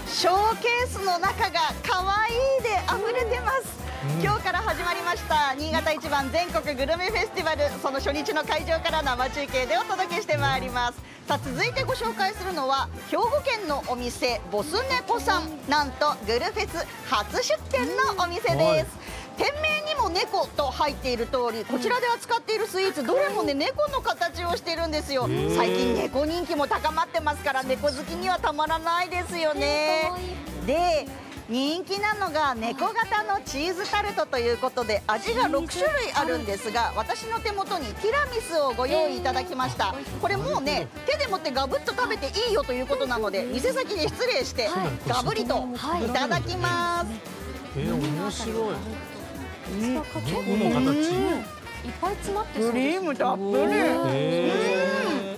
ショーケースの中が可愛いで溢れてます。今日から始まりました新潟一番全国グルメフェスティバル、その初日の会場から生中継でお届けしてまいります。さあ、続いてご紹介するのは兵庫県のお店ボスネコさん。なんとグルフェス初出店のお店です。店名にも猫と入っている通り、こちらで扱っているスイーツどれもね、猫の形をしているんですよ。最近猫人気も高まってますから、猫好きにはたまらないですよね。で、人気なのが猫型のチーズタルトということで、味が6種類あるんですが、私の手元にティラミスをご用意いただきました。これもうね、手で持ってガブッと食べていいよということなので、店先で失礼してガブリといただきます。 面白い。 猫の形。 いっぱい詰まってそうですね。 クリームたっぷり。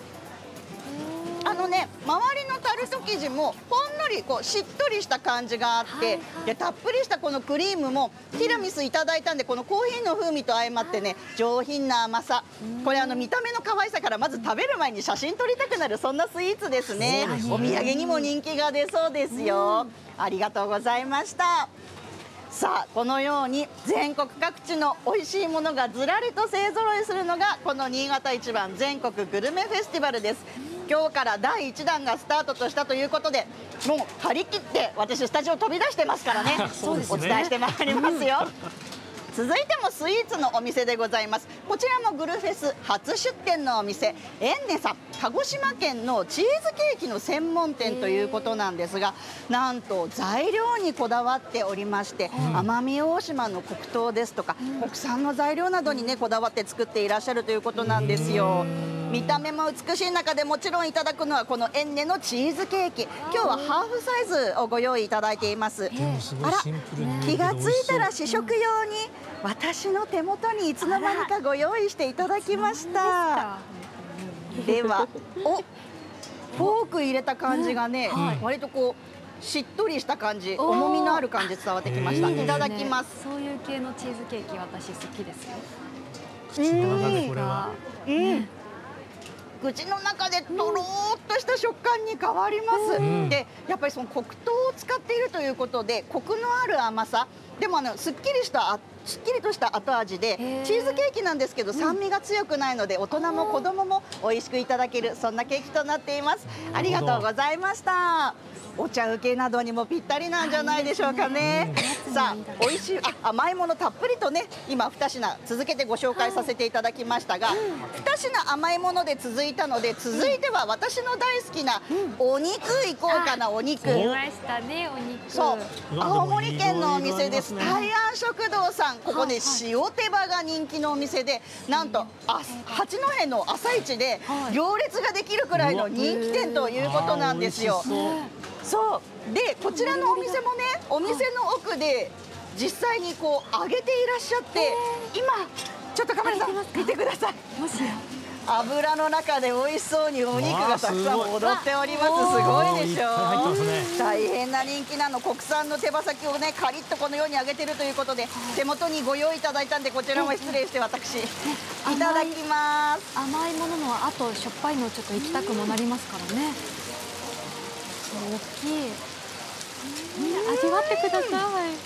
周りのタルト生地もほんのりしっとりした感じがあって、でたっぷりしたこのクリームもティラミスいただいたんで、このコーヒーの風味と相まってね、上品な甘さ。これ見た目の可愛さからまず食べる前に写真撮りたくなる、そんなスイーツですね。お土産にも人気が出そうですよ。ありがとうございました。さあ、このように全国各地の美味しいものがずらりと勢ぞろいするのがこの新潟一番全国グルメフェスティバルです。今日から第1弾がスタートとしたということで、もう張り切って私スタジオ飛び出してますからねお伝えしてまいりますよ。続いてもスイーツのお店でございます。こちらもグルフェス初出店のお店、エンネさん。鹿児島県のチーズケーキの専門店ということなんですが、なんと材料にこだわっておりまして、奄美大島の黒糖ですとか国産の材料などにねこだわって作っていらっしゃるということなんですよ。見た目も美しい中でもちろんいただくのはこのエンネのチーズケーキ。今日はハーフサイズをご用意いただいています。あら、気がついたら試食用に私の手元にいつの間にかご用意していただきました。では、フォーク入れた感じがね、割としっとりした感じ、重みのある感じ伝わってきました。いただきます。 そういう系のチーズケーキ私好きですよ。 口の中でこれは。 口の中でとろーっとした食感に変わります。で、やっぱりその黒糖を使っているということで、コクのある甘さ。でもすっきりとした後味で、チーズケーキなんですけど酸味が強くないので、大人も子供も美味しくいただける、そんなケーキとなっています。ありがとうございました。お茶受けなどにもぴったりなんじゃないでしょうかね。さあ、美味しい甘いものたっぷりとね、今2品続けてご紹介させていただきましたが、2品甘いもので続いたので、続いては私の大好きなお肉いこうかな。お肉。 来ましたね、お肉。 そう、青森県のお店です。大安食堂さん。ここね、塩手羽が人気のお店で、なんと八戸の朝市で行列ができるくらいの人気店ということなんですよ。そうで、こちらのお店もね、お店の奥で実際に揚げていらっしゃって、今ちょっとカメラさん見てください。油の中で美味しそうにお肉がたくさん踊っております。すごいでしょう。大変な人気なの。国産の手羽先をね、カリッとこのように揚げてるということで、手元にご用意いただいたんで、こちらも失礼して私いただきます。 甘いもののあとしょっぱいのちょっと行きたくもなりますからね。大きい。味わってください。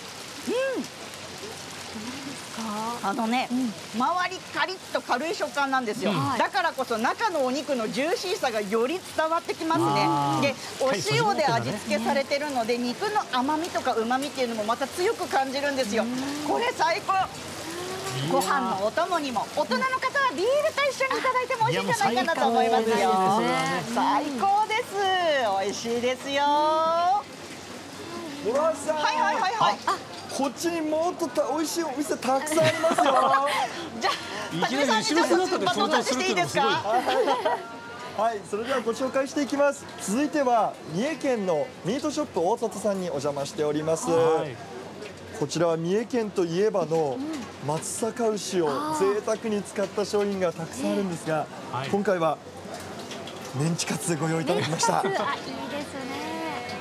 周りカリッと軽い食感なんですよ。だからこそ中のお肉のジューシーさがより伝わってきますね。で、お塩で味付けされてるので、肉の甘みとか旨みっていうのもまた強く感じるんですよ。これ最高。ご飯のお供にも、大人の方はビールと一緒にいただいても美味しいんじゃないかなと思いますよ。最高です。美味しいですよ。 野田さん。こっちにもっと美味しいお店たくさんありますよ。 じゃあ、初めさんにちょっとバトンタッチしていいですか。 はい、それではご紹介していきます。続いては三重県のミートショップ大里さんにお邪魔しております。こちらは三重県といえばの松阪牛を贅沢に使った商品がたくさんあるんですが、今回はメンチカツご用意いただきました。 いいですね。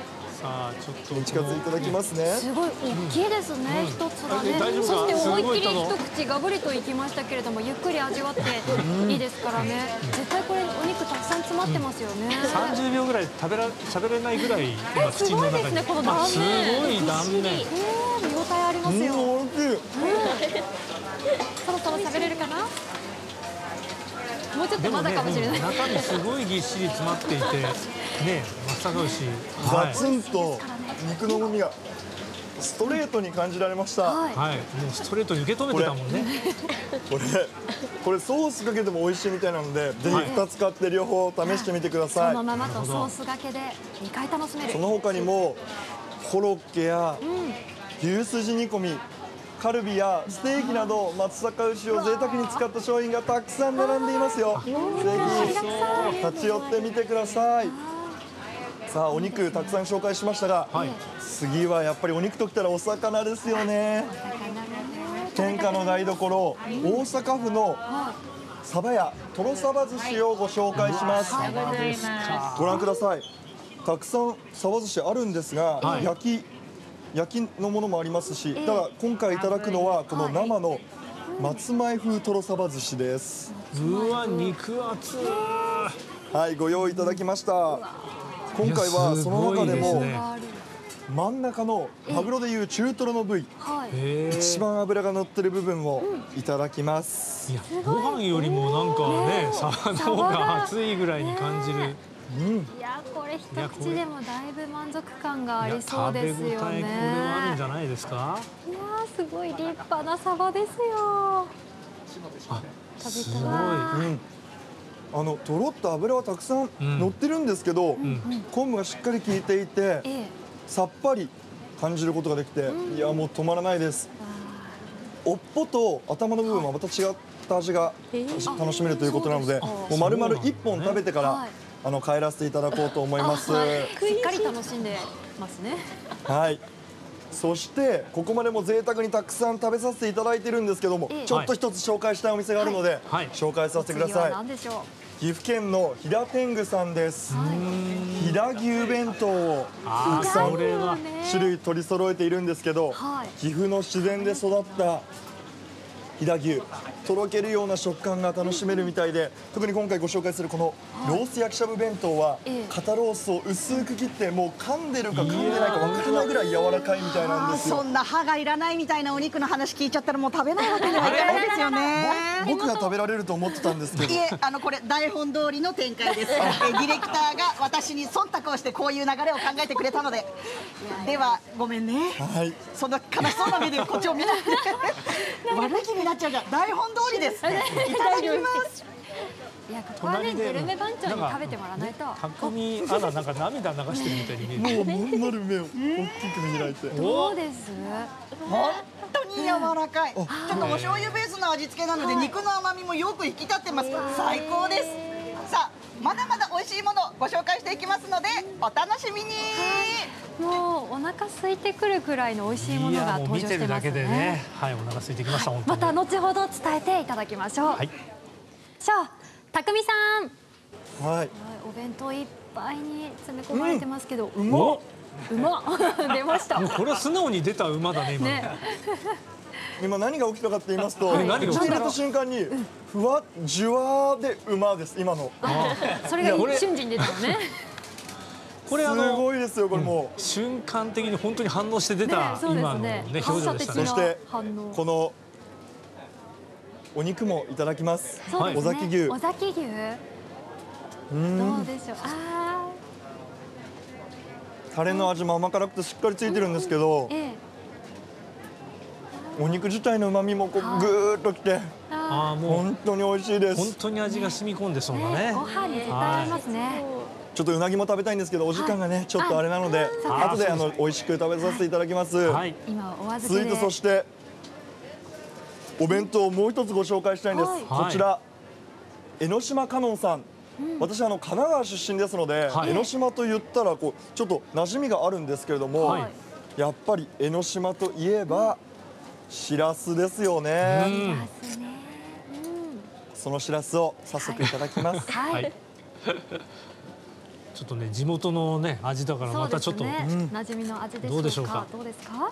さあちょっと近づいていただきますね。 すごい大きいですね、一つがね。 大丈夫かそして思いっきりすごい一口ガブリといきましたけれども、ゆっくり味わっていいですからね。絶対これお肉たくさん詰まってますよね。 30秒ぐらい喋れないぐらい今す口の中に。 ごいですね、この断面。 すごい断面。 見応えありますよ。 大きい。 そろそろ喋れるかな。もうちょっとまだかもしれない。 中身すごいぎっしり詰まっていてね、松阪牛。 ガツンと肉の旨味がストレートに感じられました。 はいはい、もうストレートに受け止めてたもんね。 これソースかけても美味しいみたいなので、ぜひ2つ買って両方試してみてくだそさい。 のままとソースがけで2回楽しめる。 その他にもコロッケや牛すじ煮込み、カルビやステーキなど松阪牛を贅沢に使った商品がたくさん並んでいますよ。ぜひ立ち寄ってみてください。さあお肉たくさん紹介しましたが、 はい。 次はやっぱりお肉ときたらお魚ですよね。天下の台所、大阪府のサバやトロサバ寿司をご紹介します。ご覧ください。たくさんサバ寿司あるんですが、 はい焼きのものもありますし、ただ今回いただくのはこの生の松前風トロサバ寿司です。 うわ、肉厚。 はい、ご用意いただきました。今回はその中でもいやすごいですね真ん中のマグロでいう中トロの部位、 はい。 へー一番脂が乗ってる部分をいただきます。 いや、ご飯よりもなんかね、サバの方が熱いぐらいに感じる。 いやこれ一口でもだいぶ満足感がありそうですよね。 いや食べ応えこれはあるんじゃないですか。 いやーすごい立派なサバですよ。 すごい。 とろっと脂はたくさん乗ってるんですけど、昆布がしっかり効いていてええ。 さっぱり感じることができて、いやもう止まらないです。尾っぽと頭の部分はまた違った味が楽しめるということなので、もう丸々1本食べてかはら帰らせていただこうと思います。 しっかり楽しんでますね。 はい。そしてここまでも贅沢にたくさん食べさせていただいてるんですけども、 ええちょっと一つ紹介したいお店があるので、 はい紹介させてくだ次はさい。 何でしょ岐阜県の飛騨天狗さんです。飛騨牛弁当をたくさんこれは種類取り揃えているんですけど、 はい岐阜の自然で育った飛騨牛、とろけるような食感が楽しめるみたいで、特に今回ご紹介するこのロース焼きしゃぶ弁当はええ肩ロースを薄く切って、もう噛んでるか噛んでないか分からないぐらい柔らかいみたいなんですよ。 そんな歯がいらないみたいなお肉の話聞いちゃったらもう食べないわけにはいかないですよね。 僕が食べられると思ってたんですけどいえ、これ台本通りの展開です。ディレクターが私に忖度をしてこういう流れを考えてくれたので、ではごめんね。 はい。 そんな悲しそうな目でこっちを見ないで。悪い気になっちゃうじゃん。台本通りです。いただきます。 う。いやここはねグルメ番長に食べてもらわないと。 匠アナなんか涙流してるみたいに見える。 もうまん丸目を大きく見開いて。 どうです？ 本当に柔らかい。ちょっとお醤油ベースの味付けなので肉の甘みもよく引き立ってます。最高です。さあ、まだまだ美味しいものご紹介していきますのでお楽しみに。 もうお腹空いてくるくらいの美味しいものがいやもう登場して見てるだますねけでね、。はい、お腹空いてきました本当に。 また後ほど伝えていただきましょう。 はい。 さあ、匠さん。 はい。 お弁当いっぱいに詰め込まれてますけど、 うまっ。 うまっ出ましたもうこれは素直に出た馬だね今の。 ね。 今何が起きたかって言いますと、 何が起きた口に入れた瞬間にふわじゅわで馬です今の。 それがいや俺瞬時に出たのね。 これすごいですよこれもう。 瞬間的に本当に反応して出たねそうですね今のね表情でしたね反射的な。 そして反応このお肉もいただきます。 そうですね。 尾崎牛。 尾崎牛。どうでしょう。あタレの味も甘辛くてしっかりついてるんですけどあ、、ええ。 お肉自体の旨味もこうはいぐーっときてああもう本当に美味しいで本す。 当に味が染み込んでそうだね。 ご飯に絶対合いますね。 ちょっとうなぎも食べたいんですけどお時間がねちょっとあれなのであ後でそうです美味しく食べさせていただきます。 はい。 今お預けで。 続いてそしてお弁当をもう一つご紹介したいんです。 はいこちら江ノ島カノンさん。私神奈川出身ですので、 はい江ノ島と言ったらこうちょっと馴染みがあるんですけれども、 はいやっぱり江ノ島といえばしらすですようね。 ん。 ますね。 そのしらすを早速いただきます。 ははいい。 ちょっとね地元のね味だからまたちょっと、 馴染みの味でどうでしょうか。 どうですか？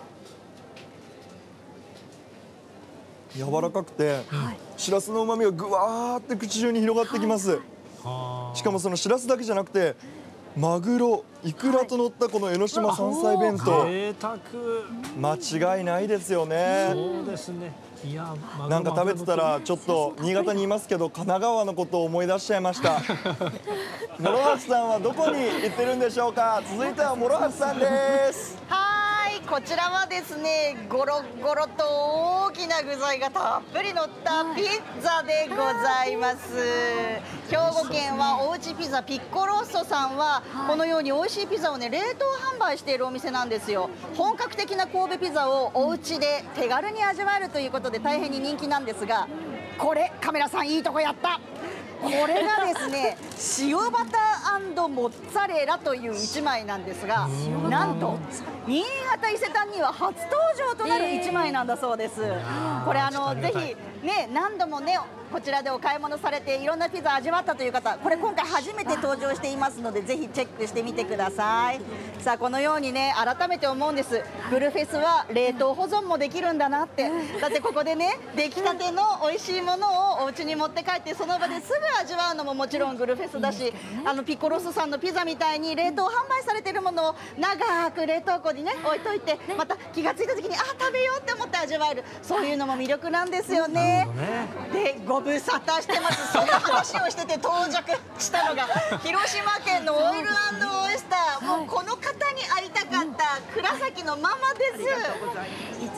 柔らかくて、しらすの旨味がぐわーって口中に広がってきます。しかもそのしらすだけじゃなくてマグロ、イクラと乗ったこの江ノ島山菜弁当、 贅沢。 間違いないですよね。 そうですね。いや、 なんか食べてたらちょっと新潟にいますけど神奈川のことを思い出しちゃいました。諸橋さんはどこに行ってるんでしょうか。続いては諸橋さんです。 こちらはですね、ゴロゴロと大きな具材がたっぷり乗ったピッツァでございます。兵庫県はおうちピザピッコロッソさんはこのように美味しいピザをね冷凍販売しているお店なんですよ。本格的な神戸ピザをお家で手軽に味わえるということで大変に人気なんですが、これカメラさんいいとこやった。これがですね塩バター&モッツァレラという1枚なんですが、なんと新潟伊勢丹には初登場となる1枚なんだそうです。これぜひね何度もねこちらでお買い物されていろんなピザ味わったという方、これ今回初めて登場していますのでぜひチェックしてみてください。さあこのようにね改めて思うんです。グルフェスは冷凍保存もできるんだなって。だってここでね出来たての美味しいものをお家に持って帰ってその場ですぐ味わうのももちろんグルフェスだし、ピコロスさんのピザみたいに冷凍販売されているものを長く冷凍庫にね置いといて、また気がついた時に食べようって思って味わえる、そういうのも魅力なんですよね。でご無沙汰してます。その話をしてて到着したのが広島県のオイル&オイスター、もうこの方に会いたかった倉崎のママです。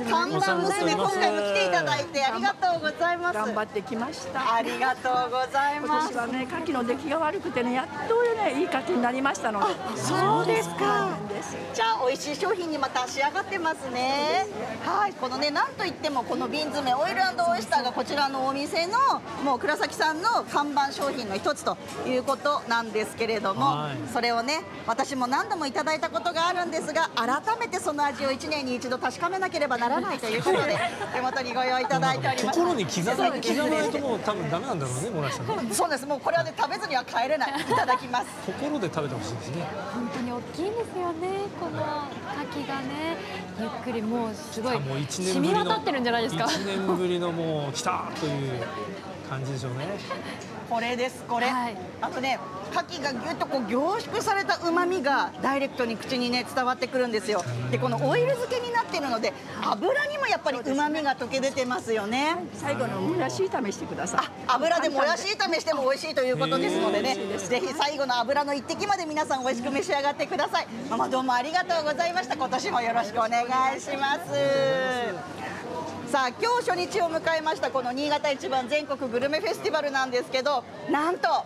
看板娘今回も来ていただいてありがとうございます。 頑張ってきました。 ありがとうござい今ます。 年はね、牡蠣の出来が悪くてね、やっとね、いい牡蠣になりましたので。 そうですか。じゃあ美味しい商品にまた仕上がってますね。はい、このね、なんといってもこの瓶詰めオイル&オイスターがこちらのお店のもう倉崎さんの看板商品の一つということなんですけれども、それをね、私も何度もいただいたことがあるんですが、改めてその味を1年に1度確かめなければならないということで手元にご用意いただいております。 心に刻まないともう多分ダメなんだろうね、村木さん。 そうです。もうこれはね食べずには帰れない。いただきます。 心で食べてほしいですね。 本当に大きいんですよね。この牡蠣がね、ゆっくりもうすごい染み渡ってるんじゃないですか。 1年ぶりのもう来たという感じでしょうね。 これです、これ、はい、あとね牡蠣がぎゅっとこう凝縮された旨味がダイレクトに口にね伝わってくるんですよ。でこのオイル漬けになっているので油にもやっぱり旨味が溶け出てますよね。 最後のもやし炒めしてください。 油でもやし炒めしても美味しいということですのでね、ぜひ最後の油の一滴まで皆さん美味しく召し上がってください。ママどうもありがとうございました。今年もよろしくお願いします。さあ今日初日を迎えましたこの新潟一番全国グルメフェスティバルなんですけど、なんと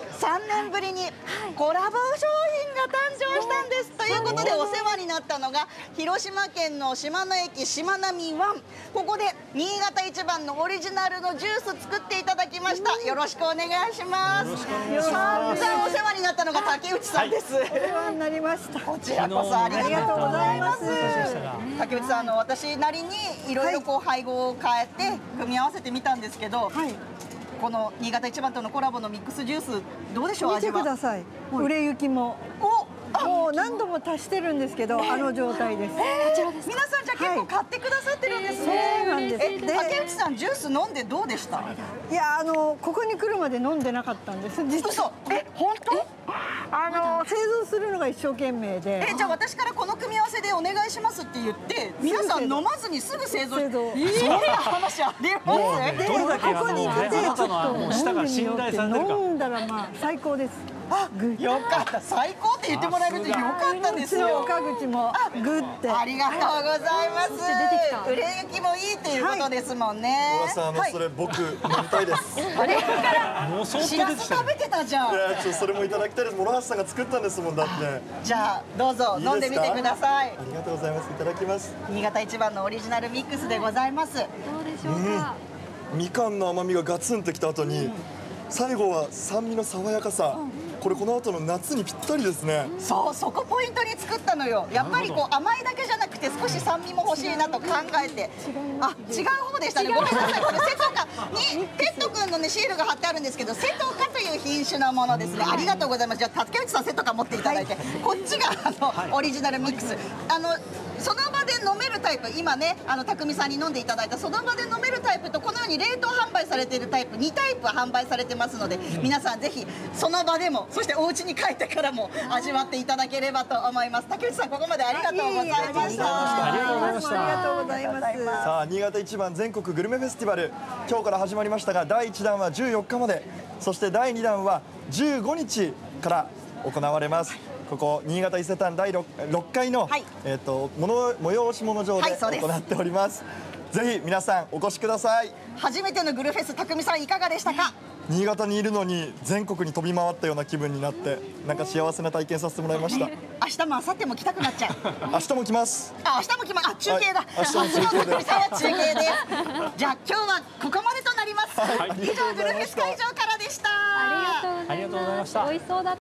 3年ぶりにコラボ商品が誕生したんです。ということでお世話になったのが広島県の島の駅しまなみ湾、ここで新潟一番のオリジナルのジュース作っていただきました。よろしくお願いします。散々お世話になったのが竹内さんです。お世話になりました。こちらこそありがとうございます。竹内さん私なりにいろいろこう配合を変えて組み合わせてみたんですけど、この新潟一番とのコラボのミックスジュースどうでしょう。味は見てください。売れ行きももう何度も足してるんですけど、あの状態です。こちらです。皆さんじゃ結構買ってくださってるんですね。そうなんです。竹内さんジュース飲んでどうでした？いやここに来るまで飲んでなかったんです。実は。本当？製造するのが一生懸命で。じゃあ私からこの組み合わせでお願いしますって言って皆さん飲まずにすぐ製造。そんな話あります？ どれだけここに来てちょっと舌が信頼されてるか。 飲んだらまあ最高です。よかった。最高って言ってもらえるとよかったですよ。岡口もグッて。ありがとうございます。売れ行きもいいということですもんね。 村さんそれ僕飲みたいです。 あれからしらす食べてたじゃん。 それもいただきたいです。諸橋さんが作ったんですもんだって。 じゃあどうぞ飲んでみてください。 ありがとうございます。いただきます。 新潟一番のオリジナルミックスでございます。どうでしょうか。 みかんの甘みがガツンときた後に最後は酸味の爽やかさ。これこの後の夏にぴったりですね。 そう、そこポイントに作ったのよ。やっぱりこう甘いだけじゃなくくて少し酸味も欲しいなと考えて、あ、違う方でしたね。ごめんなさい。これ瀬戸かにテッド君のねシールが貼ってあるんですけど、瀬戸かという品種のものですね。ありがとうございます。じゃあ竹内さん瀬戸か持っていただいて、こっちがオリジナルミックス。その場で飲めるタイプ、今ね匠さんに飲んでいただいたその場で飲めるタイプと、このように冷凍販売されているタイプ2タイプ販売されてますので、皆さんぜひその場でも、そしてお家に帰ってからも味わっていただければと思います。竹内さん、ここまでありがとうございました。 ありがとうございました。 ありがとうございます。 さあ、新潟一番全国グルメフェスティバル、今日から始まりましたが、第1弾は14日まで、そして第2弾は15日から行われます。ここ新潟伊勢丹第 6階の、 はい、 催し物場で行っております。ぜひ皆さんお越しください。 初めてのグルフェス、匠さんいかがでしたか？ 新潟にいるのに全国に飛び回ったような気分になって、なんか幸せな体験させてもらいました。 明日も明後日も来たくなっちゃう。 明日も来ます。 あ、明日も来ます。あ、中継だ。 明日も中継で匠さんは中継です。じゃあ今日はここまでとなります。以上グルフェス会場からでした。 ありがとうございます。 ありがとうございました。 美味しそうだった。